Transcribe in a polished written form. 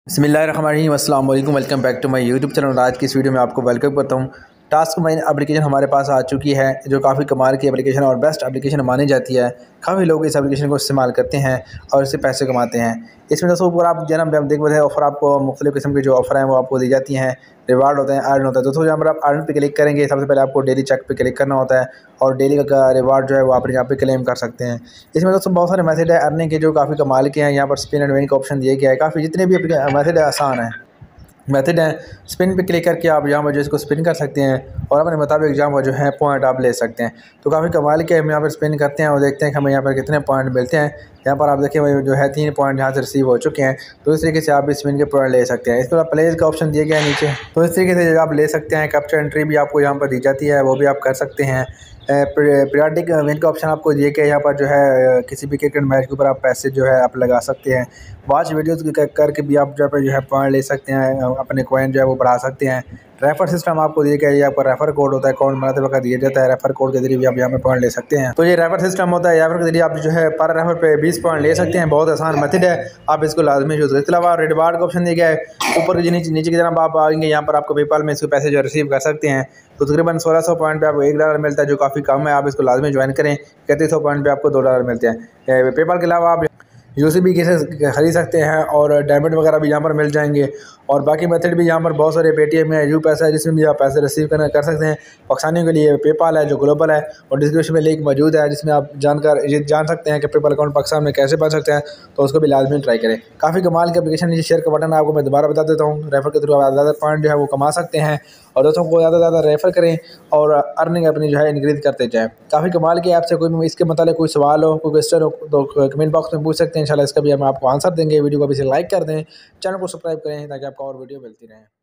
बिस्मिल्लाहिर्रहमानिर्रहीम अस्सलाम वालेकुम, welcome back to my YouTube channel. आज की इस वीडियो में आपको वेलकम करता हूँ। टास्क माइन एप्लीकेशन हमारे पास आ चुकी है, जो काफ़ी कमाल की एप्लीकेशन और बेस्ट एप्लीकेशन मानी जाती है। काफ़ी लोग इस एप्लीकेशन को इस्तेमाल करते हैं और इससे पैसे कमाते हैं। इसमें दोस्तों ऊपर आप जो है देख रहे हैं ऑफ़र, आपको मुख्तलिफ़ किस्म के जो ऑफ़र हैं वो आपको दी जाती हैं। रिवार्ड होते हैं, अर्न होता है। दोस्तों यहाँ पर आप अर्न पे क्लिक करेंगे, सबसे पहले आपको डेली चेक पे क्लिक करना होता है और डेली का रिवार्ड जो है वो आप यहाँ पे क्लेम कर सकते हैं। इसमें दोस्तों बहुत सारे मेथड है अर्निंग के जो काफ़ी कमाल के हैं। यहाँ पर स्पिन एंड विन का ऑप्शन दिया गया है। काफ़ी जितने भी मेथड है आसान है, मेथड है। स्पिन पे क्लिक करके आप यहाँ पर जो इसको स्पिन कर सकते हैं और अपने मुताबिक जहाँ पर जो है पॉइंट आप ले सकते हैं। तो काफ़ी कमाल के हम यहाँ पर स्पिन करते हैं और देखते हैं कि हमें यहाँ पर कितने पॉइंट मिलते हैं। यहाँ पर आप देखिए जो है 3 पॉइंट यहाँ से रिसीव हो चुके हैं। तो इस तरीके से आप स्पिन के पॉइंट ले सकते हैं। इस तरह प्लेज का ऑप्शन दिया गया है नीचे, तो इस तरीके से आप ले सकते हैं। कैप्चर एंट्री भी आपको यहाँ पर दी जाती है, वो भी आप कर सकते हैं। पीरियडिक विन का ऑप्शन आपको दिए गया है। यहाँ पर जो है किसी भी क्रिकेट मैच के ऊपर आप पैसे जो है आप लगा सकते हैं। वॉच वीडियोस करके भी आप जो है पॉइंट ले सकते हैं, अपने कॉइन जो है वो बढ़ा सकते हैं। रेफर सिस्टम आपको दिया गया है, यहाँ पर रेफर कोड होता है, अकाउंट बनाते वक्त दिया जाता है। रेफर कोड के जरिए भी आप यहाँ पे पॉइंट ले सकते हैं। तो ये रेफर सिस्टम होता है, रेफर के जरिए आप जो है पर रेफर पे 20 पॉइंट ले सकते हैं। बहुत आसान मेथड है, आप इसको लाजमी यूज़ करें। इसके अलावा रिवार्ड का ऑप्शन दिया गया है ऊपर के नीचे की तरफ आप आएंगे, यहाँ पर आपको पेपाल में इसके पैसे जो रिसीव कर सकते हैं। तो तकरीबन 1600 पॉइंट पे आपको $1 मिलता है, जो काफ़ी कम है। आप इसको लाजमी ज्वाइन करें। 3100 पॉइंट पे आपको $2 मिलते हैं। पेपाल के अलावा आप यूसीबी से खरीद सकते हैं और डायमंड वगैरह भी यहाँ पर मिल जाएंगे। और बाकी मेथड भी यहाँ पर बहुत सारे पेटीएम है, यू पैसा है, जिसमें भी आप पैसे रिसीव कर सकते हैं। पाकिस्तानियों के लिए पेपाल है जो ग्लोबल है, और डिस्क्रिप्शन में लिंक मौजूद है जिसमें आप ये जान सकते हैं कि पेपाल अकाउंट पाकिस्तान में कैसे बन सकते हैं। तो उसको भी लाजमी ट्राई करें। काफ़ी कमाल की एप्लीकेशन, नीचे शेयर का बटन है, आपको मैं दोबारा बता देता हूँ। रेफर के थ्रू आप ज़्यादा पॉइंट जो है वो कमा सकते हैं और दोस्तों को ज़्यादा से ज़्यादा रेफर करें और अर्निंग अपनी जो है इंक्रीज करते जाएँ। काफ़ी कमाल की आपसे कोई इसके मतलब कोई सवाल हो, कोई क्वेश्चन हो तो कमेंट बॉक्स में पूछ सकते हैं। इंशाल्लाह इसका भी हम आपको आंसर देंगे। वीडियो को अभी से लाइक कर दें, चैनल को सब्सक्राइब करें ताकि आपको और वीडियो मिलती रहें।